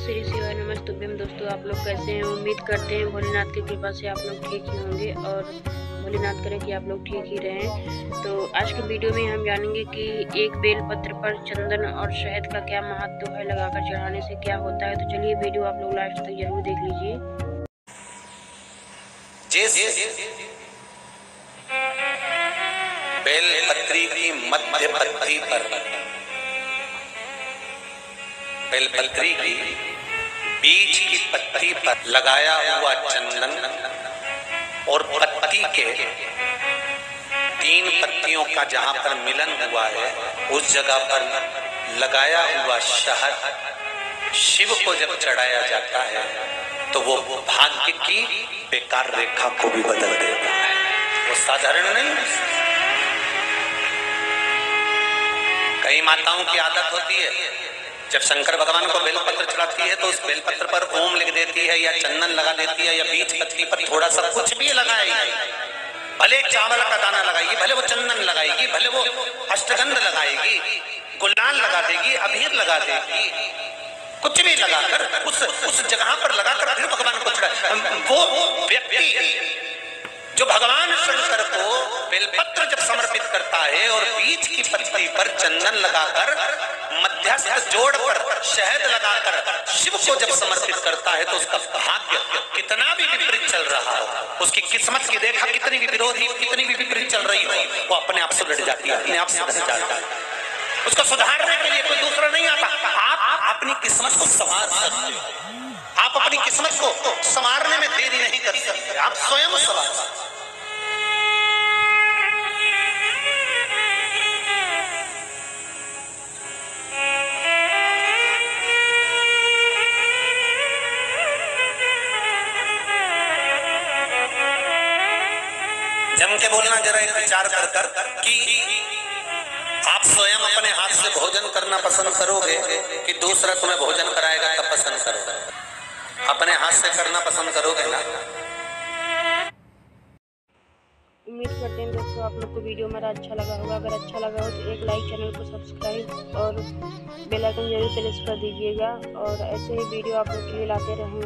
श्री शिवाय नमस्तुभ्यम। दोस्तों, आप लोग कैसे हैं? उम्मीद करते हैं भोलेनाथ की कृपा से आप लोग ठीक ही होंगे और भोलेनाथ करें कि आप लोग ठीक ही रहें। तो आज के वीडियो में हम जानेंगे कि एक बेलपत्र पर चंदन और शहद का क्या महत्व है, लगाकर चढ़ाने से क्या होता है। तो चलिए वीडियो आप लोग लास्ट तक जरूर देख लीजिए। बेलपत्री की मध्य पत्ती पर, बेलपत्री की बीच की पत्ती पर लगाया हुआ चंदन और पत्ती के 3 पत्तियों का जहां पर मिलन हुआ है उस जगह पर लगाया हुआ शहद शिव को जब चढ़ाया जाता है तो वो भाग्य की बेकार रेखा को भी बदल देता है। वो साधारण नहीं। कई माताओं की आदत होती है, जब शंकर भगवान को बेलपत्र चढ़ाती है तो उस बेलपत्र पर ओम लिख देती है या चंदन लगा देती है या बीच पत्ती पर थोड़ा सा कुछ भी लगाएगी, भले चावल का दाना लगाएगी, भले वो चंदन लगाएगी, भले वो अष्टगंध लगाएगी, गुलाल लगा देगी, अबीर लगा देगी, कुछ भी लगाकर उस जगह पर लगाकर फिर भगवान को चढ़ा। वो व्यक्ति जो भगवान शंकर को बेलपत्र जब समर्पित करता है और बीच की पत्ती पर चंदन लगाकर मध्यस्थ जोड़ पर शहद लगाकर शिव को जब समर्पित करता है तो उसका भाग्य कितना भी विपरीत चल रहा हो, उसकी किस्मत की रेखा कितनी भी विरोधी, कितनी भी विपरीत चल रही हो, वो अपने आप सुलझ जाती है, अपने आप सुधर जाता है। उसको सुधारने के लिए कोई दूसरा नहीं आता। आप अपनी किस्मत को संवार सकते हो, आप अपनी किस्मत को संवारने में देरी नहीं कर सकते, आप स्वयं संवार सकते। जम के बोलना जरा एक विचार कर कि आप स्वयं अपने हाथ से भोजन करना पसंद करोगे कि दूसरा तुम्हें भोजन कराएगा तब पसंद करोगे? अपने हाथ से करना पसंद करोगे ना? उम्मीद करते हैं दोस्तों आप लोग को वीडियो मेरा अच्छा लगा होगा। अगर अच्छा लगा हो तो एक लाइक, चैनल को सब्सक्राइब और बेल आइकन जरूर प्रेस कर दीजिएगा और ऐसे ही वीडियो आप लोग के लिए लाते रहेंगे।